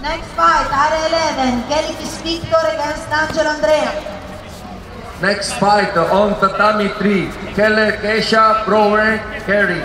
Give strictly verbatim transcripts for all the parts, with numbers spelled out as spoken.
Next fight, area eleven, Kelikis Victor against Angelo Andrea. Next fight on tatami three, Kele Kesha Brower Kerry.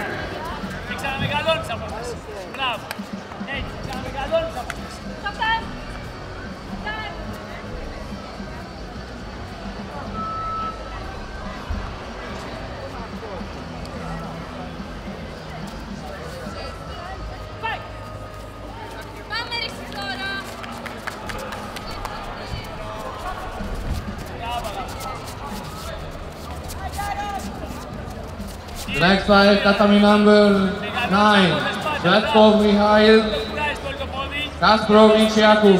The next fight, tatami number nine, Zlatko Mihail Kasparovich Jakub.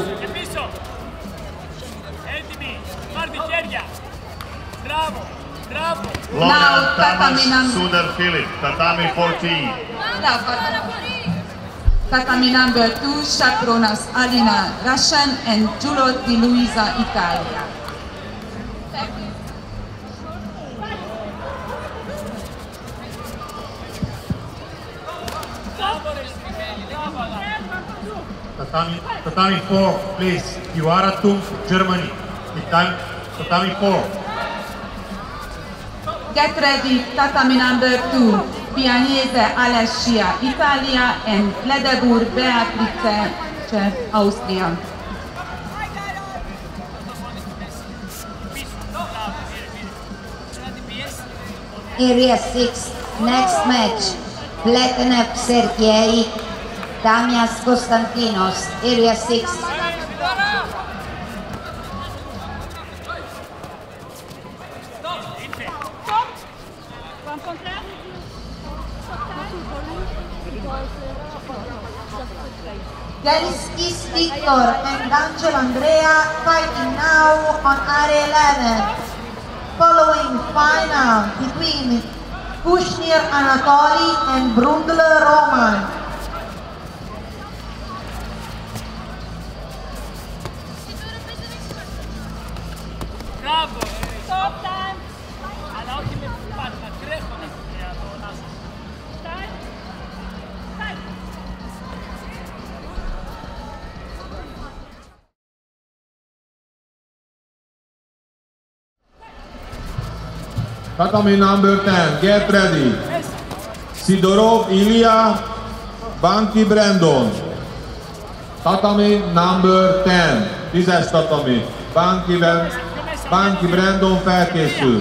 Now, tatami number Sudar Philip, tatami fourteen. Tatami number two, Shapronas Alina Russian and Giulio Di Luisa Italia. Tatami, tatami four, please. Kiwara Tum, Germany. Tatami, tatami four. Get ready, tatami number two, Pianese Alessia, Italia, and Ledebur Beatrice, Austria. Area six, next match, Pletenev Sergei, Damias Konstantinos, Area six. Kelikis Victor and Angelo Andrea fighting now on area eleven. Following final between Kushnir Anatoly and Brundle Roman. Bravo! Stop time! Alla ultima parte, ma crescono a nas. Stai? Stai! Tatami number ten, get ready. Sidorov Ilya, Banki Brandon. Tatami number ten, tízes tatami. Banki, Banki Brandon felkészül.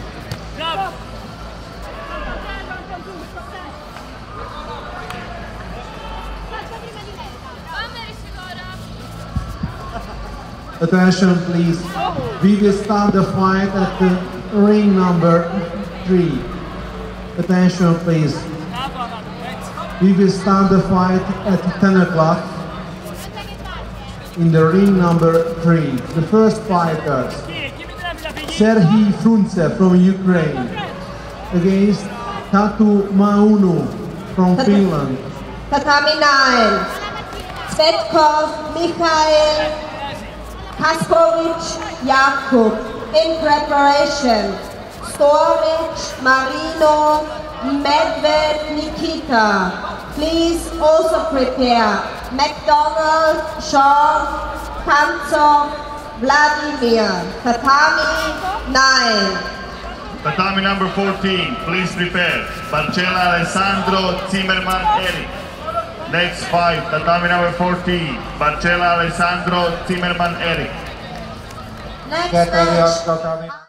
Attention please, we will start the fight at the ring number three. Attention please, we will start the fight at ten o'clock in the ring number three. The first fighter, Serhiy Fruntsev from Ukraine against Tatu Maunu from Finland. Tatami nine, Svetkov Mikhail Kasparovich Jakub. In preparation, Storich Marino Medved Nikita. Please also prepare McDonald Shaw Kamtsov Vladimir. Tatami nine. Tatami number fourteen, please prepare. Barcella Alessandro Zimmerman Eric. Next fight, tatami number fourteen, Barcella Alessandro Zimmerman Eric. Next Get ready, match. tatami.